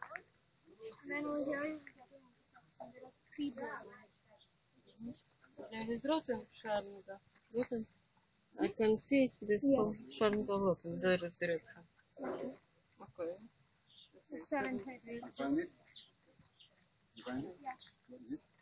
And then over here you get an intersection. There are three boards. There is rotten Sharnga. Rotten. I can see this Yes. Sharnga rotten. There is direction. Okay. It's 7:30. You find it? You find it? Yeah.